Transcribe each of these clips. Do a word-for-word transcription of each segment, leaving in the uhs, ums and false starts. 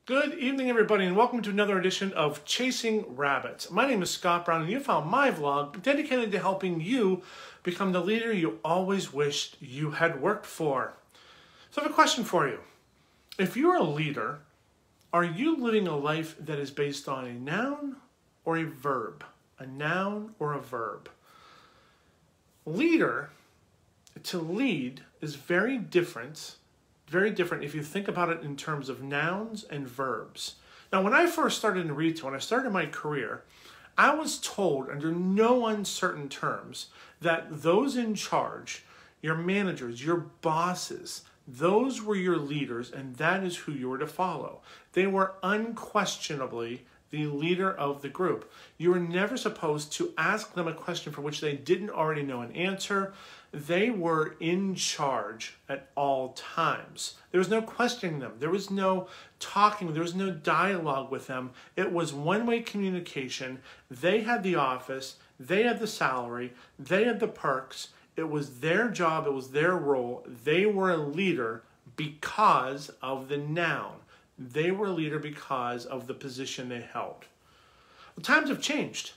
Good evening, everybody, and welcome to another edition of Chasing Rabbits. My name is Scott Brown, and you found my vlog dedicated to helping you become the leader you always wished you had worked for. So I have a question for you. If you're a leader, are you living a life that is based on a noun or a verb? A noun or a verb? Leader, to lead, is very different Very different if you think about it in terms of nouns and verbs. Now, when I first started in retail, when I started my career, I was told under no uncertain terms that those in charge, your managers, your bosses, those were your leaders, and that is who you were to follow. They were unquestionably the leader of the group. You were never supposed to ask them a question for which they didn't already know an answer. They were in charge at all times. There was no questioning them. There was no talking. There was no dialogue with them. It was one-way communication. They had the office. They had the salary. They had the perks. It was their job. It was their role. They were a leader because of the noun. They were a leader because of the position they held. Well, times have changed.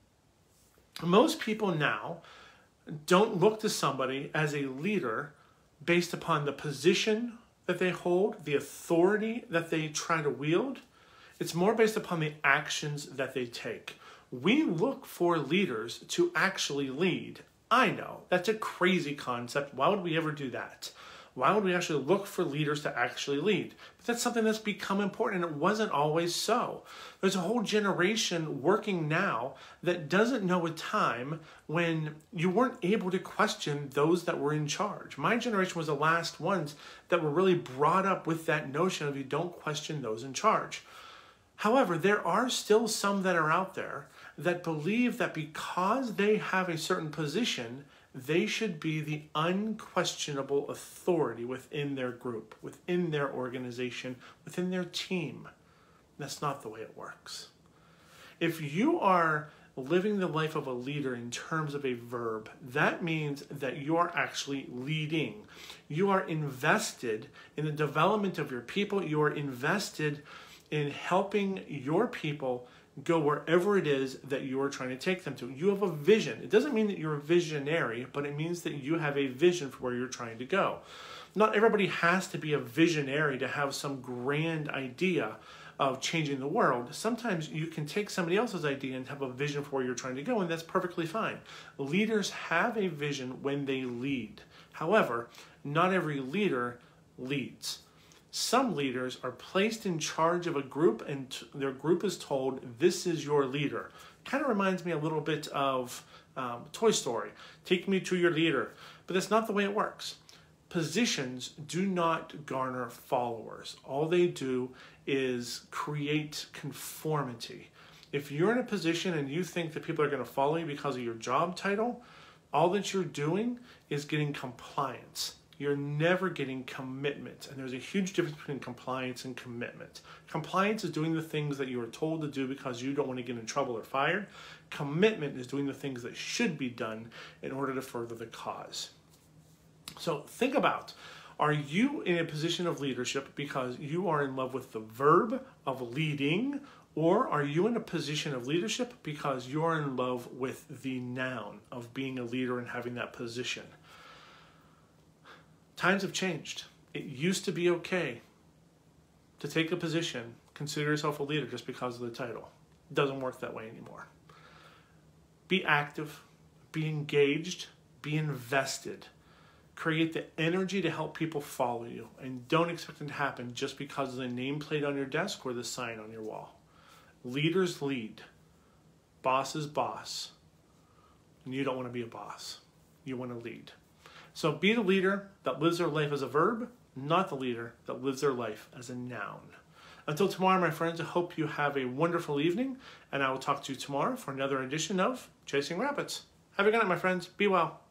Most people now don't look to somebody as a leader based upon the position that they hold, the authority that they try to wield. It's more based upon the actions that they take. We look for leaders to actually lead. I know, that's a crazy concept. Why would we ever do that? Why would we actually look for leaders to actually lead? But that's something that's become important, and it wasn't always so. There's a whole generation working now that doesn't know a time when you weren't able to question those that were in charge. My generation was the last ones that were really brought up with that notion of you don't question those in charge. However, there are still some that are out there that believe that because they have a certain position, they should be the unquestionable authority within their group, within their organization, within their team. That's not the way it works. If you are living the life of a leader in terms of a verb, that means that you are actually leading. You are invested in the development of your people. You are invested in helping your people go wherever it is that you are trying to take them to. You have a vision. It doesn't mean that you're a visionary, but it means that you have a vision for where you're trying to go. Not everybody has to be a visionary to have some grand idea of changing the world. Sometimes you can take somebody else's idea and have a vision for where you're trying to go, and that's perfectly fine. Leaders have a vision when they lead. However, not every leader leads. Some leaders are placed in charge of a group, and their group is told, this is your leader. Kind of reminds me a little bit of um, Toy Story. Take me to your leader. But that's not the way it works. Positions do not garner followers. All they do is create conformity. If you're in a position and you think that people are going to follow you because of your job title, all that you're doing is getting compliance. You're never getting commitment. And there's a huge difference between compliance and commitment. Compliance is doing the things that you are told to do because you don't want to get in trouble or fired. Commitment is doing the things that should be done in order to further the cause. So think about, are you in a position of leadership because you are in love with the verb of leading, or are you in a position of leadership because you're in love with the noun of being a leader and having that position? Times have changed. It used to be okay to take a position, consider yourself a leader just because of the title. It doesn't work that way anymore. Be active, be engaged, be invested. Create the energy to help people follow you, and don't expect it to happen just because of the nameplate on your desk or the sign on your wall. Leaders lead. Bosses boss. And you don't want to be a boss. You want to lead. So be the leader that lives their life as a verb, not the leader that lives their life as a noun. Until tomorrow, my friends, I hope you have a wonderful evening, and I will talk to you tomorrow for another edition of Chasing Rabbits. Have a good night, my friends. Be well.